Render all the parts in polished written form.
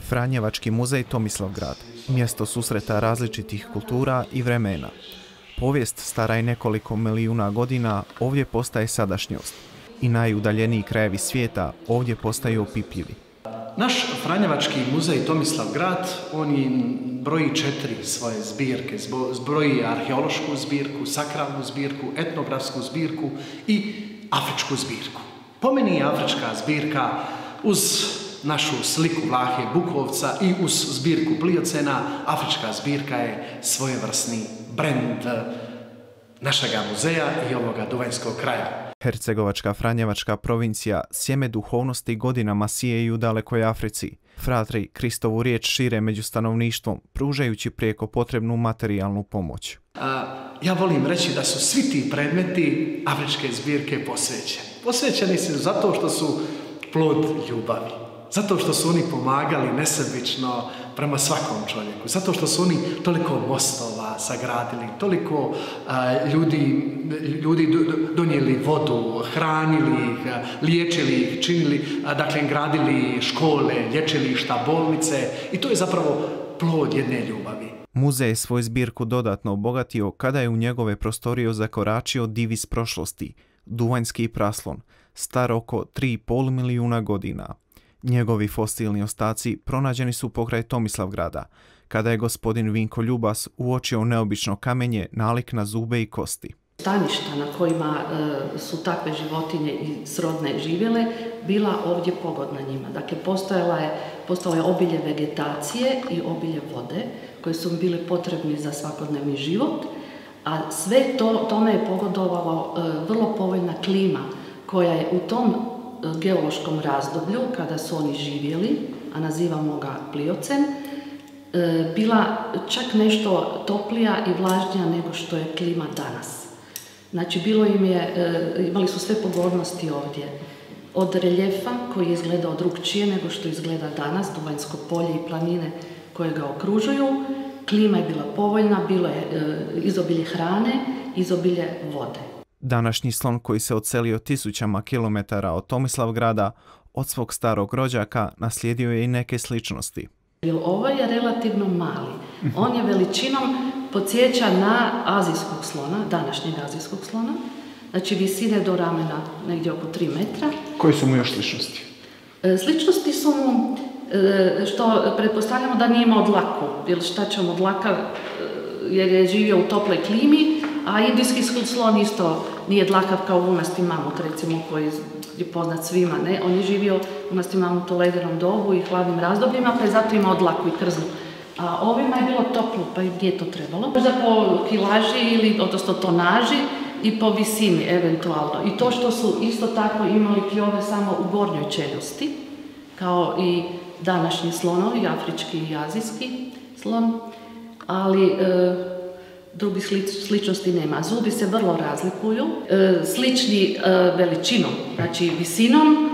Franjevački muzej Tomislavgrad, mjesto susreta različitih kultura i vremena. Povijest stara je nekoliko milijuna godina, ovdje postaje sadašnjost. I najudaljeniji krajevi svijeta ovdje postaju opipljivi. Naš Franjevački muzej Tomislavgrad, on broji 4 svoje zbirke. Broji arheološku zbirku, sakralnu zbirku, etnografsku zbirku i afričku zbirku. Po meni je afrička zbirka uz našu sliku Vlahe Bukovca i uz zbirku Pliocena, afrička zbirka je svojevrsni brend našega muzeja i ovoga duvanjskog kraja. Hercegovačka Franjevačka provincija sjeme duhovnosti godinama sije i u dalekoj Africi. Fratri Kristovu riječ šire među stanovništvom, pružajući prijeko potrebnu materijalnu pomoć. Ja volim reći da su svi ti predmeti afričke zbirke posvećeni. Posvećeni su zato što su plod ljubavi. Zato što su oni pomagali nesebično prema svakom čovjeku. Zato što su oni toliko mostova sagradili, toliko ljudi donijeli vodu, hranili ih, liječili ih, činili, dakle, gradili škole, lječilišta, bolnice. I to je zapravo plod jedne ljubavi. Muzej je svoju zbirku dodatno obogatio kada je u njegove prostorije zakoračio div iz prošlosti, duvanjski praslon, star oko 3,5 milijuna godina. Njegovi fosilni ostaci pronađeni su pokraj Tomislavgrada, kada je gospodin Vinko Ljubas uočio neobično kamenje nalik na zube i kosti. Staništa na kojima su takve životinje i srodne živjele bila ovdje pogodna njima. Dakle, postojalo je obilje vegetacije i obilje vode koje su bile potrebni za svakodnevni život, a sve tome je pogodovalo vrlo povoljna klima koja je u tom geološkom razdoblju, kada su oni živjeli, a nazivamo ga Pliocen, bila čak nešto toplija i vlažnija nego što je klima danas. Znači, imali su sve pogodnosti ovdje. Od reljefa koji je izgledao drukčije nego što izgleda danas, Duvanjsko polje i planine koje ga okružuju, klima je bila povoljna, bilo je izobilje hrane, izobilje vode. Današnji slon koji se odselio tisućama kilometara od Tomislavgrada, od svog starog rođaka, naslijedio je i neke sličnosti. Ovo je relativno mali. On je veličinom podsjeća na azijskog slona, današnjeg azijskog slona. Znači, visine do ramena negdje oko 3 metra. Koje su mu još sličnosti? Sličnosti su mu što pretpostavljamo da nije imao dlaku. Jer šta će mu dlaka, jer je živio u toploj klimi, a indijski slon isto nije dlakav kao vunasti mamut, recimo, koji je poznat svima. Ne? On je živio vunasti mamut u ledenom dobu i hladnim razdobljima, pa je zato imao dlaku i krznu. A ovima je bilo toplo, pa im nije to trebalo. Možda po kilaži, odnosno tonaži i po visini, eventualno. I to što su isto tako imali kljove samo u gornjoj čeljusti, kao i današnji slonovi, afrički i azijski slon, ali drugih sličnosti nema. Zubi se vrlo razlikuju, slični veličinom, znači visinom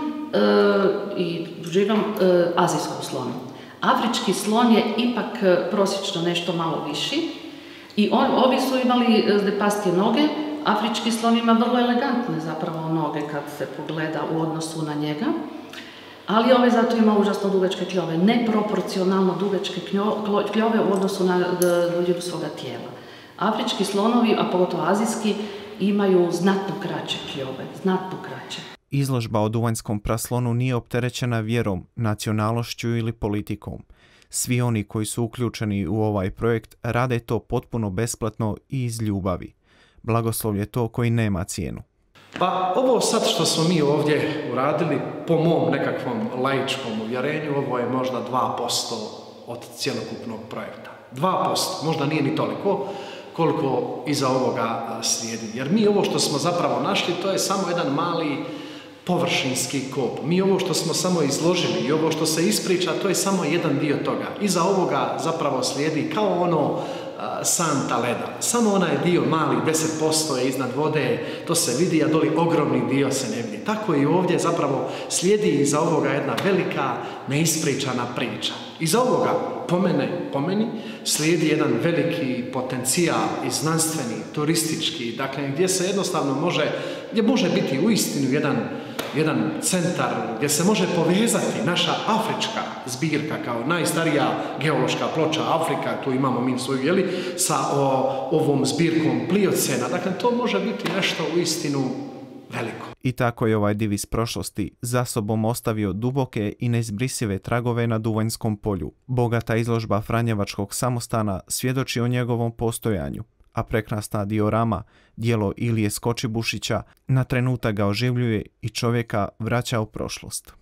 i dužinom azijskog slona. Afrički slon je ipak prosječno nešto malo viši i ovi su imali zdepastije noge. Afrički slon ima vrlo elegantne zapravo noge kad se pogleda u odnosu na njega, ali ovaj zato ima užasno dugačke kljove, neproporcionalno dugačke kljove u odnosu na duljinu svoga tijela. Afrički slonovi, a pogotovo azijski, imaju znatno kraće kljove, znatno kraće. Izložba o duvanjskom praslonu nije opterećena vjerom, nacionalnošću ili politikom. Svi oni koji su uključeni u ovaj projekt rade to potpuno besplatno i iz ljubavi. Blagoslov je to koji nema cijenu. Pa ovo sad što smo mi ovdje uradili, po mom nekakvom laičkom uvjerenju, ovo je možda 2% od cjelokupnog projekta. 2%, možda nije ni toliko koliko iza ovoga slijedi. Jer mi ovo što smo zapravo našli, to je samo jedan mali površinski kop. Mi ovo što smo samo izložili i ovo što se ispriča, to je samo jedan dio toga. Iza ovoga zapravo slijedi kao ono santa leda. Samo onaj dio mali, 10% je iznad vode, to se vidi, a doli ogromni dio se ne vidi. Tako i ovdje zapravo slijedi iza ovoga jedna velika, neispričana priča. Iza ovoga, po meni, slijedi jedan veliki potencijal i znanstveni, turistički, dakle, gdje se jednostavno može biti uistinu jedan jedan centar gdje se može povezati naša afrička zbirka kao najstarija geološka ploča Afrika, tu imamo mi svoju, sa ovom zbirkom Pliocena. Dakle, to može biti nešto uistinu veliko. I tako je ovaj div iz prošlosti za sobom ostavio duboke i neizbrisive tragove na Duvanjskom polju. Bogata izložba Franjevačkog samostana svjedoči o njegovom postojanju, a prekrasna diorama, djelo Ilije Skočibušića, na trenutak ga oživljuje i čovjeka vraća u prošlost.